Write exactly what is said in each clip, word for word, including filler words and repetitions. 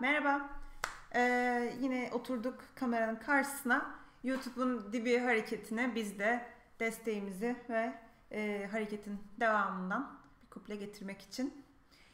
merhaba. Ee, yine oturduk kameranın karşısına. YouTube'un dibi hareketine biz de desteğimizi ve e, hareketin devamından bir kuple getirmek için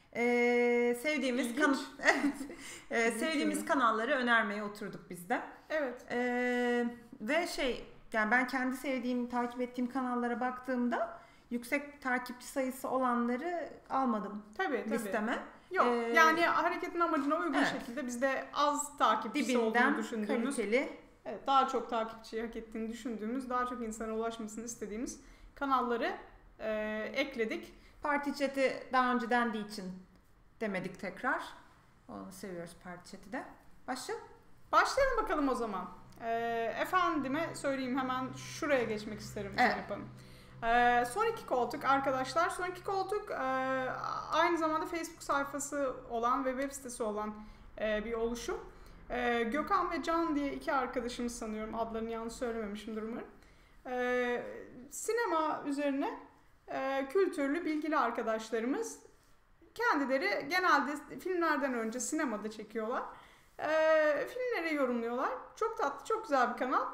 e, sevdiğimiz kan e, sevdiğimiz kanalları önermeye oturduk biz de. Evet. E, ve şey yani ben kendi sevdiğim, takip ettiğim kanallara baktığımda yüksek takipçi sayısı olanları almadım tabii, tabii. listeme. Yok ee, yani hareketin amacına uygun evet. şekilde biz de az takipçisi dibinden olduğunu düşündüğümüz, kaliteli, evet, daha çok takipçiyi hak ettiğini düşündüğümüz, daha çok insana ulaşmasını istediğimiz kanalları e, ekledik. Parti Chat'i daha önce dendiği için demedik tekrar. Onu seviyoruz Parti Chat'i de. Başla. Başlayalım bakalım o zaman. E, efendime söyleyeyim, hemen şuraya geçmek isterim. Evet. Yapalım. Ee, Son iki koltuk arkadaşlar. Son iki koltuk e, aynı zamanda Facebook sayfası olan ve web sitesi olan e, bir oluşum. E, Gökhan ve Can diye iki arkadaşımız, sanıyorum adlarını yanlış söylememişimdir umarım. E, sinema üzerine e, kültürlü, bilgili arkadaşlarımız. Kendileri genelde filmlerden önce sinemada çekiyorlar. E, filmleri yorumluyorlar. Çok tatlı, çok güzel bir kanal.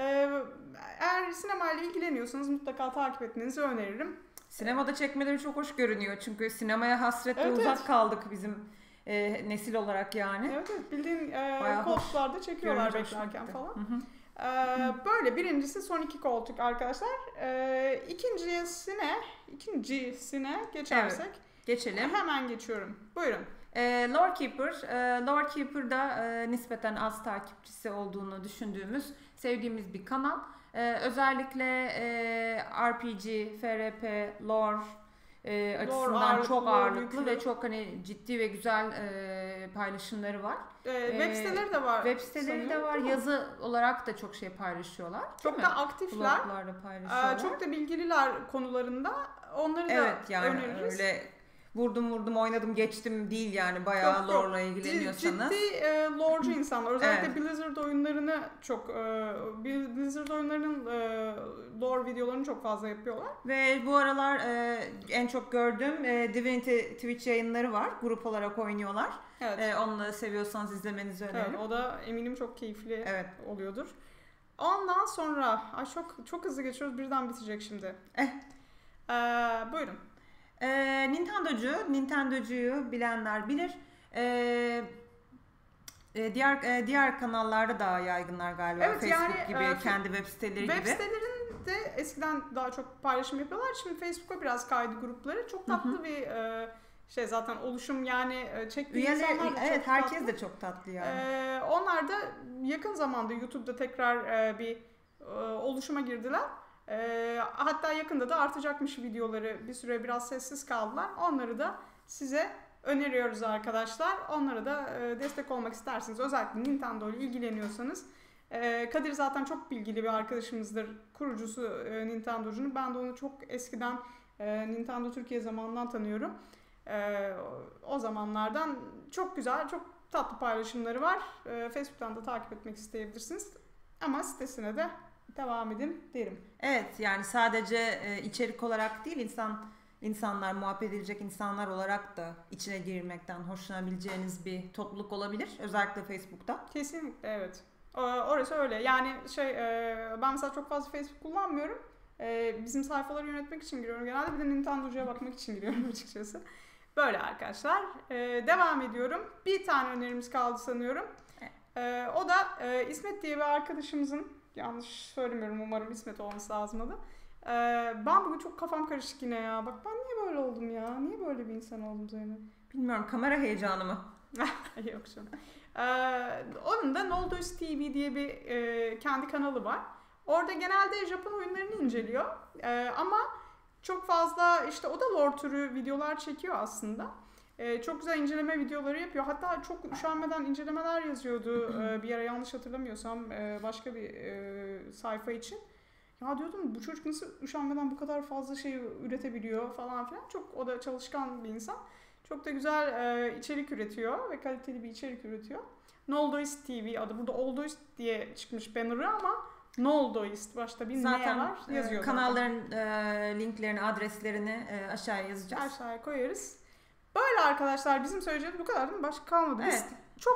Eğer sinemayla ilgileniyorsanız mutlaka takip etmenizi öneririm. Sinemada çekmeleri çok hoş görünüyor çünkü sinemaya hasretle evet, uzak evet. kaldık bizim e, nesil olarak yani. Evet, evet. Bildiğin e, koltuklarda çekiyorlar beklerken falan. Hı hı. E, böyle birincisi son iki koltuk arkadaşlar. E, ikincisine, ikincisine geçersek. Evet, geçelim. Hemen geçiyorum. Buyurun. E, Lore Keeper, e, Lore Keeper'da e, nispeten az takipçisi olduğunu düşündüğümüz, sevdiğimiz bir kanal. E, özellikle e, R P G, F R P, lore, e, açısından ağırlıklı, çok ağırlıklı yüklü. ve çok hani ciddi ve güzel e, paylaşımları var. E, web siteleri de var. Web siteleri de var. Yazı olarak da çok şey paylaşıyorlar. Çok da aktifler. Paylaşıyorlar. E, çok da bilgililer konularında. Onları da evet, yani öneririz. Öyle vurdum vurdum oynadım geçtim değil yani, bayağı lore'la ilgileniyorsanız. Ciddi e, lore'cu insanlar. Özellikle evet. Blizzard oyunlarını çok e, Blizzard oyunlarının e, lore videolarını çok fazla yapıyorlar. Ve bu aralar e, en çok gördüğüm e, Divinity Twitch yayınları var. Grup olarak oynuyorlar. Evet. E, onu da seviyorsanız izlemenizi öneririm. Evet, o da eminim çok keyifli evet. oluyordur. Ondan sonra ay çok çok hızlı geçiyoruz, birden bitecek şimdi. Eh. E, buyurun. Ee, Nintendocu, Nintendocuyu bilenler bilir. Ee, e, diğer e, diğer kanallarda daha yaygınlar galiba. Evet, Facebook yani, gibi, e, kendi web siteleri web gibi. Web sitelerinde eskiden daha çok paylaşım yapıyorlar. Şimdi Facebook'a biraz kaydı grupları. Çok tatlı Hı-hı. bir e, şey zaten oluşum, yani çektiği Üyeler, insanlar da evet, çok herkes tatlı. de çok tatlı yani. E, onlar da yakın zamanda YouTube'da tekrar e, bir e, oluşuma girdiler. E, hatta yakında da artacakmış videoları. Bir süre biraz sessiz kaldılar. Onları da size öneriyoruz arkadaşlar. Onlara da e, destek olmak isterseniz, özellikle Nintendo ile ilgileniyorsanız. E, Kadir zaten çok bilgili bir arkadaşımızdır. Kurucusu e, Nintendo'cunun. Ben de onu çok eskiden e, Nintendo Türkiye zamanından tanıyorum. E, o zamanlardan çok güzel, çok tatlı paylaşımları var. E, Facebook'tan da takip etmek isteyebilirsiniz. Ama sitesine de devam edin derim. Evet, yani sadece e, içerik olarak değil, insan insanlar, muhabbet edilecek insanlar olarak da içine girmekten hoşlanabileceğiniz bir topluluk olabilir. Özellikle Facebook'ta. Kesinlikle, evet. Orası öyle. Yani şey, ben mesela çok fazla Facebook kullanmıyorum. Bizim sayfaları yönetmek için giriyorum genelde. Bir de Nintendo'cuya bakmak için giriyorum açıkçası. Böyle arkadaşlar. Devam ediyorum. Bir tane önerimiz kaldı sanıyorum. O da İsmet diye bir arkadaşımızın, yanlış söylemiyorum umarım İsmet olması lazım adı. Ben bugün çok kafam karışık yine ya. Bak ben niye böyle oldum ya? Niye böyle bir insan oldum Zeynep? Bilmiyorum, kamera heyecanı mı? Yok canım. Ee, onun da Noldoys T V diye bir e, kendi kanalı var. Orada genelde Japon oyunlarını inceliyor. Ee, ama çok fazla işte o da lore türü videolar çekiyor aslında. Ee, çok güzel inceleme videoları yapıyor. Hatta çok üşenmeden incelemeler yazıyordu ee, bir ara, yanlış hatırlamıyorsam e, başka bir e, sayfa için. Ya diyordum, bu çocuk nasıl üşenmeden bu kadar fazla şey üretebiliyor falan filan. Çok, o da çalışkan bir insan. Çok da güzel e, içerik üretiyor ve kaliteli bir içerik üretiyor. Noldoist T V adı. Burada Oldoist diye çıkmış banner'ı ama Noldoist başta bir zaten ne var yazıyor. E, kanalların e, linklerini, adreslerini e, aşağıya yazacağız. Aşağıya koyarız. Böyle arkadaşlar, bizim söyleyeceğimiz bu kadar değil mi? Başka kalmadı. Evet. Biz çok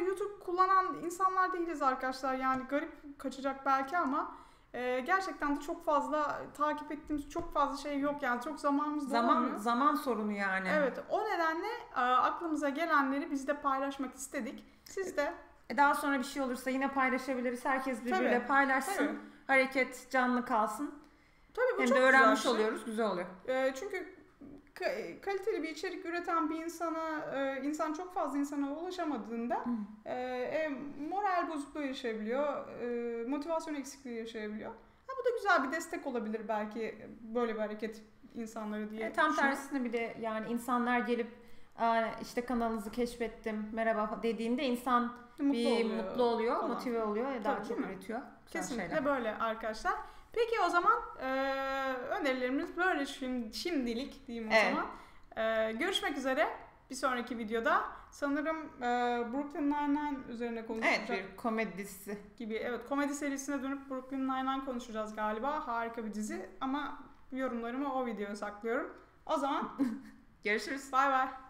YouTube kullanan insanlar değiliz arkadaşlar. Yani garip kaçacak belki ama e, gerçekten de çok fazla takip ettiğimiz çok fazla şey yok yani. Çok zamanımız da Zaman olmuyor. zaman sorunu yani. Evet, o nedenle e, aklımıza gelenleri biz de paylaşmak istedik. Siz de E, Daha sonra bir şey olursa yine paylaşabiliriz. Herkes birbiriyle Tabii, paylaşsın. tabii. Hareket canlı kalsın. tabii bu Hem çok de güzel bir öğrenmiş şey. oluyoruz. Güzel oluyor. E, çünkü ka- kaliteli bir içerik üreten bir insana, e, insan çok fazla insana ulaşamadığında e, e, moral bozukluğu yaşayabiliyor, e, motivasyon eksikliği yaşayabiliyor. Ha, bu da güzel bir destek olabilir belki böyle bir hareket insanları diye E, tam düşünüyorum. tersine bir de yani insanlar gelip "Aa, işte kanalınızı keşfettim merhaba" dediğinde insan Mutlu bir oluyor mutlu oluyor, falan. motive oluyor ve daha Tabii, çok değil mi? üretiyor. Güzel Kesinlikle şeyler. böyle arkadaşlar. Peki o zaman e, önerilerimiz böyle şimdi, şimdilik diyeyim o Evet. zaman. E, görüşmek üzere bir sonraki videoda. Sanırım e, Brooklyn Nine-Nine üzerine konuşacak Evet, bir komedi dizisi. gibi. Evet, komedi serisine dönüp Brooklyn Nine-Nine konuşacağız galiba. Harika bir dizi ama yorumlarımı o videoya saklıyorum. O zaman Görüşürüz. bay bay.